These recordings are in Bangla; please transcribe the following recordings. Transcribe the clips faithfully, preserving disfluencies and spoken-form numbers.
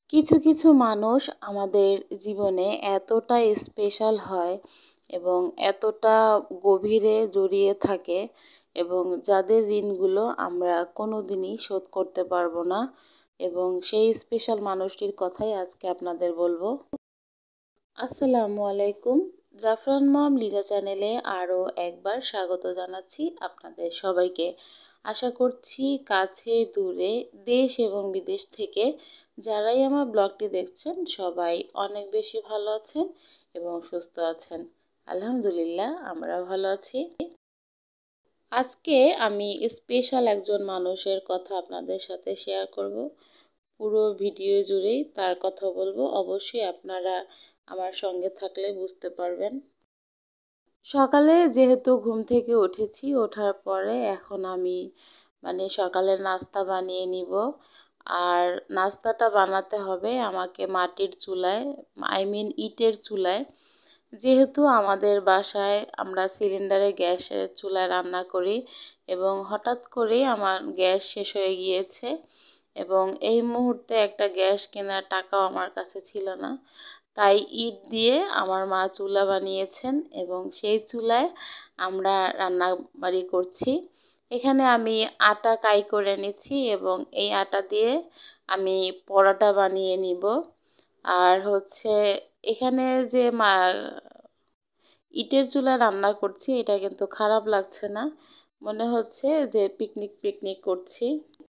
কিছু কিছু মানুষ আমাদের জীবনে এতটা স্পেশাল হয় এবং এতটা গভীরে জড়িয়ে থাকে এবং যাদের ঋণগুলো আমরা কোনো দিনই শোধ করতে পারবো না এবং সেই স্পেশাল মানুষটির কথাই আজকে আপনাদের বলবো। আসসালামু আলাইকুম। জাফরান মম লিজা চ্যানেলে আরও একবার স্বাগত জানাচ্ছি আপনাদের সবাইকে। আশা করছি কাছে দূরে দেশ এবং বিদেশ থেকে যারাই আমার ব্লগটি দেখছেন সবাই অনেক বেশি ভালো আছেন এবং সুস্থ আছেন। আলহামদুলিল্লাহ আমরা ভালো আছি। আজকে আমি স্পেশাল একজন মানুষের কথা আপনাদের সাথে শেয়ার করব। পুরো ভিডিও জুড়েই তার কথা বলবো, অবশ্যই আপনারা আমার সঙ্গে থাকলে বুঝতে পারবেন। সকালে যেহেতু ঘুম থেকে উঠেছি, ওঠার পরে এখন আমি মানে সকালের নাস্তা বানিয়ে নিব। আর নাস্তাটা বানাতে হবে আমাকে মাটির চুলায়, আই মিন ইটের চুলায়। যেহেতু আমাদের বাসায় আমরা সিলিন্ডারে গ্যাসের চুলায় রান্না করি এবং হঠাৎ করে আমার গ্যাস শেষ হয়ে গিয়েছে এবং এই মুহূর্তে একটা গ্যাস কেনার টাকাও আমার কাছে ছিল না। তাই ইট দিয়ে আমার মা চুলা বানিয়েছেন এবং সেই চুলায় আমরা রান্না বাড়ি করছি। এখানে আমি আটা কাই করে নিচ্ছি এবং এই আটা দিয়ে আমি পরোটা বানিয়ে নিব। আর হচ্ছে এখানে যে মা ইটের চুলা রান্না করছি এটা কিন্তু খারাপ লাগছে না, মনে হচ্ছে যে পিকনিক পিকনিক করছি।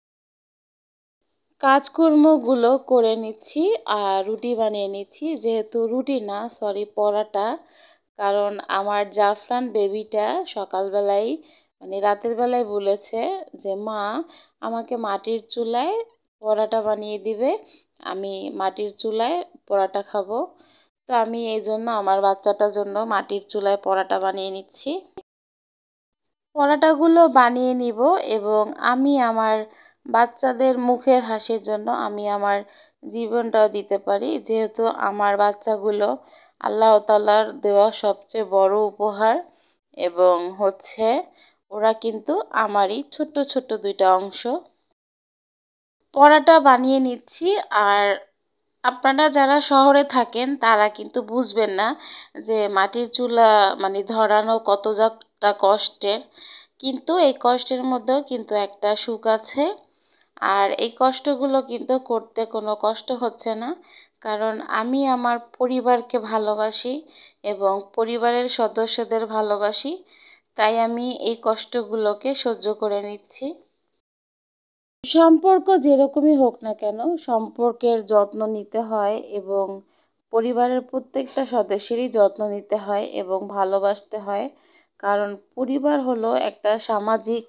কাজকর্মগুলো করে নিচ্ছি আর রুটি বানিয়ে নিচ্ছি, যেহেতু রুটি না সরি পরোটা, কারণ আমার জাফরান বেবিটা সকালবেলায় মানে রাতের বেলায় বলেছে যে মা আমাকে মাটির চুলায় পরোটা বানিয়ে দিবে, আমি মাটির চুলায় পরোটা খাবো। তো আমি এই জন্য আমার বাচ্চাটার জন্য মাটির চুলায় পরোটা বানিয়ে নিচ্ছি। পরোটাগুলো বানিয়ে নিব এবং আমি আমার বাচ্চাদের মুখের হাসির জন্য আমি আমার জীবনটাও দিতে পারি, যেহেতু আমার বাচ্চাগুলো আল্লাহ তাআলার দেওয়া সবচেয়ে বড় উপহার এবং হচ্ছে ওরা কিন্তু আমারই ছোট্ট ছোট্ট দুইটা অংশ। পরোটা বানিয়ে নিচ্ছি। আর আপনারা যারা শহরে থাকেন তারা কিন্তু বুঝবেন না যে মাটির চুলা মানে ধরানো কতটা কষ্টের, কিন্তু এই কষ্টের মধ্যেও কিন্তু একটা সুখ আছে। আর এই কষ্টগুলো কিন্তু করতে কোনো কষ্ট হচ্ছে না, কারণ আমি আমার পরিবারকে ভালোবাসি এবং পরিবারের সদস্যদের ভালোবাসি, তাই আমি এই কষ্টগুলোকে সহ্য করে নিচ্ছি। সম্পর্ক যেরকমই হোক না কেন, সম্পর্কের যত্ন নিতে হয় এবং পরিবারের প্রত্যেকটা সদস্যেরই যত্ন নিতে হয় এবং ভালোবাসতে হয়, কারণ পরিবার হলো একটা সামাজিক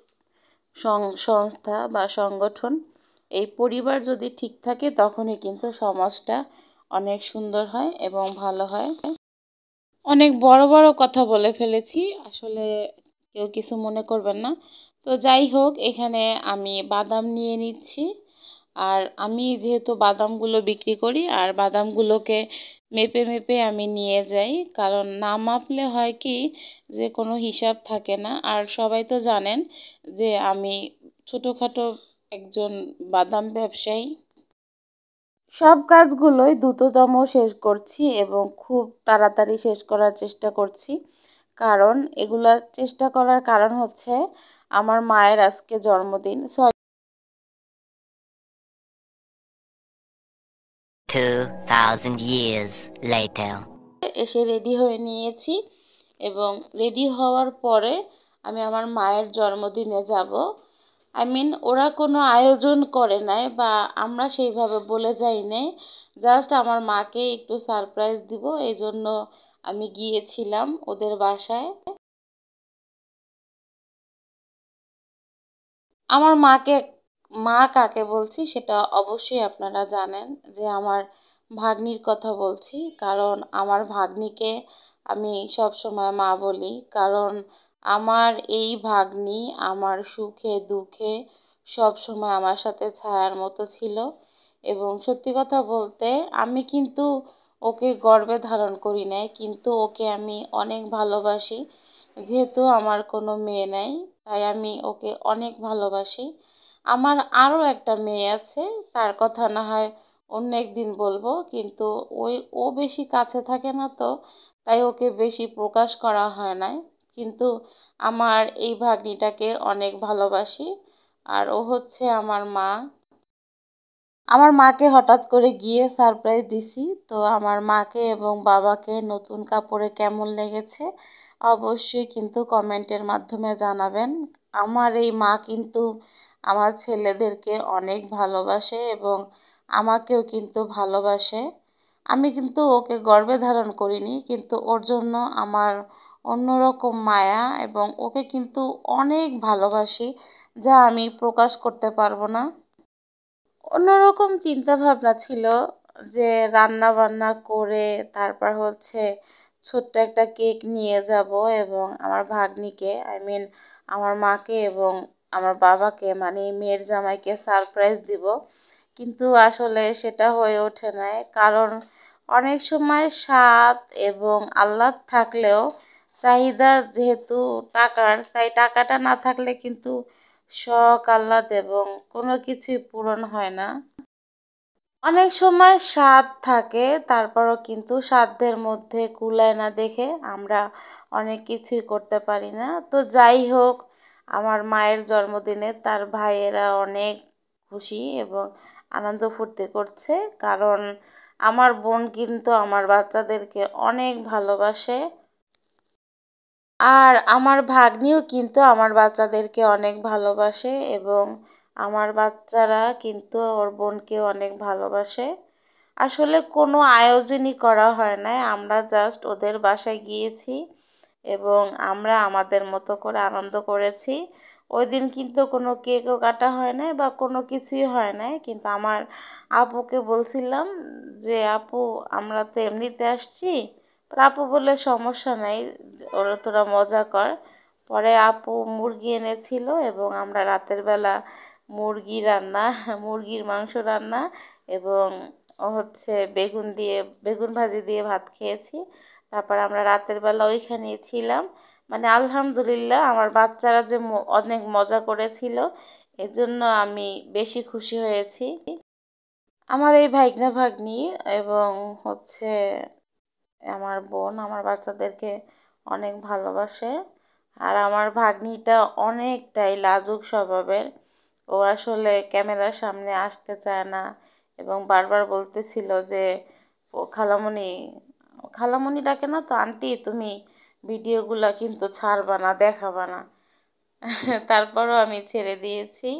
সংস্থা বা সংগঠন। এই পরিবার যদি ঠিক থাকে তখনই কিন্তু সমাজটা অনেক সুন্দর হয় এবং ভালো হয়। অনেক বড় বড় কথা বলে ফেলেছি, আসলে কেউ কিছু মনে করবেন না। তো যাই হোক, এখানে আমি বাদাম নিয়ে নিচ্ছি। আর আমি যেহেতু বাদামগুলো বিক্রি করি আর বাদামগুলোকে মেপে মেপে আমি নিয়ে যাই, কারণ না মাপলে হয় কি যে কোনো হিসাব থাকে না। আর সবাই তো জানেন যে আমি ছোটোখাটো একজন বাদাম ব্যবসায়ী। সব কাজগুলোই দ্রুততম শেষ করছি এবং খুব তাড়াতাড়ি শেষ করার চেষ্টা করছি, কারণ এগুলার চেষ্টা করার কারণ হচ্ছে আমার মায়ের আজকে জন্মদিন। Sorry two thousand years later. এসে রেডি হয়ে নিয়েছি এবং রেডি হওয়ার পরে আমি আমার মায়ের জন্মদিনে যাব। আই মিন ওরা কোনো আয়োজন করে নাই বা আমরা সেইভাবে বলে যাই নাই, জাস্ট আমার মাকে একটু সারপ্রাইজ দিব এই জন্য আমি গিয়েছিলাম ওদের বাসায়। আমার মাকে, মা কাকে বলছি সেটা অবশ্যই আপনারা জানেন যে আমার ভাগ্নির কথা বলছি, কারণ আমার ভাগ্নিকে আমি সব সময় মা বলি, কারণ আমার এই ভাগ্নি আমার সুখে দুঃখে সব সময় আমার সাথে ছায়ার মতো ছিল। এবং সত্যি কথা বলতে আমি কিন্তু ওকে গর্ভে ধারণ করি নাই, কিন্তু ওকে আমি অনেক ভালোবাসি। যেহেতু আমার কোনো মেয়ে নাই তাই আমি ওকে অনেক ভালোবাসি। আমার আরও একটা মেয়ে আছে, তার কথা না হয় অন্য একদিন বলবো, কিন্তু ওই ও বেশি কাছে থাকে না তো, তাই ওকে বেশি প্রকাশ করা হয় নাই। কিন্তু আমার এই ভাগ্নিটাকে অনেক ভালোবাসি, আর ও হচ্ছে আমার মা। আমার মাকে হঠাৎ করে গিয়ে সারপ্রাইজ দিছি, তো আমার মাকে এবং বাবাকে নতুন কাপড়ে কেমন লেগেছে অবশ্যই কিন্তু কমেন্টের মাধ্যমে জানাবেন। আমার এই মা কিন্তু আমার ছেলেদেরকে অনেক ভালোবাসে এবং আমাকেও কিন্তু ভালোবাসে। আমি কিন্তু ওকে গর্ভে ধারণ করিনি, কিন্তু ওর জন্য আমার অন্যরকম মায়া এবং ওকে কিন্তু অনেক ভালোবাসি, যা আমি প্রকাশ করতে পারবো না। অন্যরকম চিন্তা ভাবনা ছিল যে রান্না বান্না করে তারপর হচ্ছে ছোট্ট একটা কেক নিয়ে যাব এবং আমার ভাগ্নিকে, আই মিন আমার মাকে এবং আমার বাবাকে, মানে মেয়ের জামাইকে সারপ্রাইজ দিব। কিন্তু আসলে সেটা হয়ে ওঠে নাই, কারণ অনেক সময় স্বাদ এবং আহ্লাদ থাকলেও চাহিদা যেহেতু টাকার, তাই টাকাটা না থাকলে কিন্তু শখ আহ্লাদ এবং কোনো কিছুই পূরণ হয় না। অনেক সময় স্বাদ থাকে, তারপরও কিন্তু সাধ্যের মধ্যে কুলায় না দেখে আমরা অনেক কিছুই করতে পারি না। তো যাই হোক, আমার মায়ের জন্মদিনে তার ভাইয়েরা অনেক খুশি এবং আনন্দ ফুর্তি করছে, কারণ আমার বোন কিন্তু আমার বাচ্চাদেরকে অনেক ভালোবাসে। আর আমার ভাগ্নিও কিন্তু আমার বাচ্চাদেরকে অনেক ভালোবাসে এবং আমার বাচ্চারা কিন্তু ওর বোনকে অনেক ভালোবাসে। আসলে কোনো আয়োজনই করা হয় নাই, আমরা জাস্ট ওদের বাসায় গিয়েছি এবং আমরা আমাদের মতো করে আনন্দ করেছি। ওই দিন কিন্তু কোনো কেকও কাটা হয় নাই বা কোনো কিছুই হয় নাই, কিন্তু আমার আপুকে বলছিলাম যে আপু আমরা তো এমনিতে আসছি। পরে আপু বললে সমস্যা নাই, ওরা তোরা মজা কর। পরে আপু মুরগি এনেছিল এবং আমরা রাতের বেলা মুরগি রান্না মুরগির মাংস রান্না এবং হচ্ছে বেগুন দিয়ে বেগুন ভাজি দিয়ে ভাত খেয়েছি। তারপর আমরা রাতের বেলা ওইখানেই ছিলাম। মানে আলহামদুলিল্লাহ আমার বাচ্চারা যে অনেক মজা করেছিল, এজন্য আমি বেশি খুশি হয়েছি। আমার এই ভাইগনা ভাগ্নি এবং হচ্ছে আমার বোন আমার বাচ্চাদেরকে অনেক ভালোবাসে। আর আমার ভাগ্নিটা অনেকটাই লাজুক স্বভাবের। ও আসলে ক্যামেরার সামনে আসতে চায় না এবং বারবার বলতেছিল যে ও খালামণি, খালামণি ডাকে না তো, আন্টি তুমি ভিডিওগুলো কিন্তু ছাড়বা না, দেখাবা না। তারপরও আমি ছেড়ে দিয়েছি।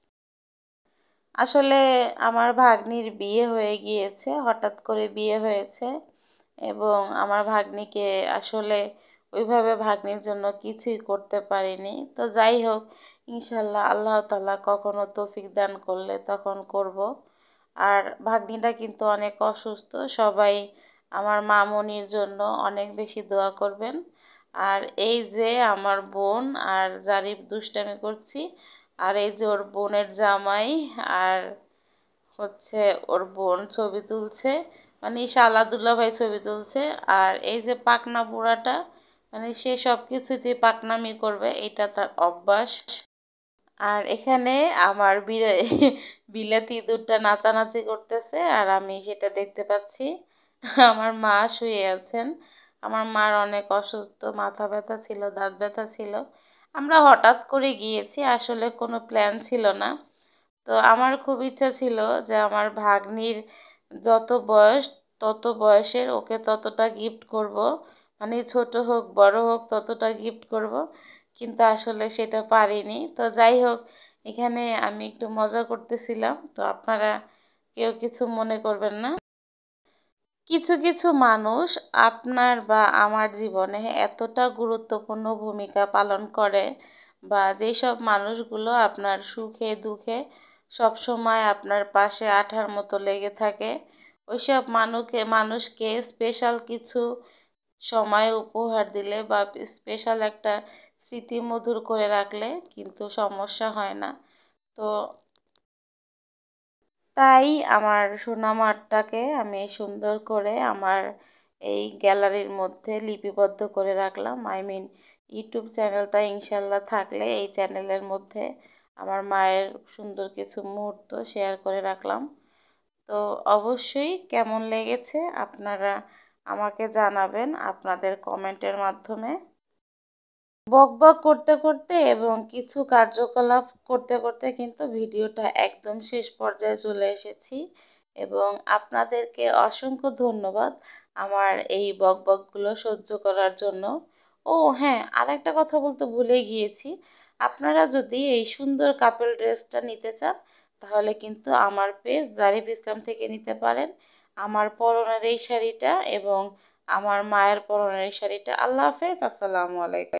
আসলে আমার ভাগ্নির বিয়ে হয়ে গিয়েছে, হঠাৎ করে বিয়ে হয়েছে এবং আমার ভাগ্নিকে আসলে ওইভাবে ভাগ্নির জন্য কিছুই করতে পারিনি। তো যাই হোক, ইনশাল্লাহ আল্লাহ তাআলা কখনো তৌফিক দান করলে তখন করব। আর ভাগ্নিটা কিন্তু অনেক অসুস্থ, সবাই আমার মামনির জন্য অনেক বেশি দোয়া করবেন। আর এই যে আমার বোন আর জারিফ দুষ্টামি করছি, আর এই যে ওর বোনের জামাই আর হচ্ছে ওর বোন ছবি তুলছে, মানে শালা দুলাভাই ছবি তুলছে। আর এই যে পাকনা বুড়াটা, মানে সে সব কিছুতেই পাকনামি করবে, এটা তার অভ্যাস। আর এখানে আমার বিলাতি ইঁদুরটা নাচানাচি করতেছে আর আমি সেটা দেখতে পাচ্ছি। আমার মা শুয়ে আছেন। আমার মার অনেক অসুস্থ, মাথা ব্যথা ছিল, দাঁত ব্যথা ছিল। আমরা হঠাৎ করে গিয়েছি, আসলে কোনো প্ল্যান ছিল না। তো আমার খুব ইচ্ছা ছিল যে আমার ভাগ্নির যত বয়স তত বয়সের ওকে ততটা গিফট করব, মানে ছোট হোক বড় হোক ততটা গিফট করব, কিন্তু আসলে সেটা পারিনি। তো যাই হোক, এখানে আমি একটু মজা করতেছিলাম, তো আপনারা কেউ কিছু মনে করবেন না। কিছু কিছু মানুষ আপনার বা আমার জীবনে এতটা গুরুত্বপূর্ণ ভূমিকা পালন করে, বা যেসব মানুষগুলো আপনার সুখে দুঃখে সব সময় আপনার পাশে আঠার মতো লেগে থাকে, ওইসব মানুষকে মানুষকে স্পেশাল কিছু সময় উপহার দিলে বা স্পেশাল একটা স্মৃতি মধুর করে রাখলে কিন্তু সমস্যা হয় না। তো তাই আমার সোনামারটাকে আমি সুন্দর করে আমার এই গ্যালারির মধ্যে লিপিবদ্ধ করে রাখলাম। আই মিন ইউটিউব চ্যানেলটা ইনশাল্লাহ থাকলে এই চ্যানেলের মধ্যে আমার মায়ের সুন্দর কিছু মুহূর্ত শেয়ার করে রাখলাম। তো অবশ্যই কেমন লেগেছে আপনারা আমাকে জানাবেন আপনাদের কমেন্টের মাধ্যমে। বকবক করতে করতে এবং কিছু কার্যকলাপ করতে করতে কিন্তু ভিডিওটা একদম শেষ পর্যায়ে চলে এসেছি এবং আপনাদেরকে অসংখ্য ধন্যবাদ আমার এই বকবকগুলো সহ্য করার জন্য। ও হ্যাঁ, আরেকটা কথা বলতে ভুলে গিয়েছি, আপনারা যদি এই সুন্দর কাপল ড্রেসটা নিতে চান তাহলে কিন্তু আমার পেজ জারিফ ইসলাম থেকে নিতে পারেন। আমার পরনের এই শাড়িটা এবং আমার মায়ের পরনের এই শাড়িটা। আল্লাহ হাফেজ, আসসালামু আলাইকুম।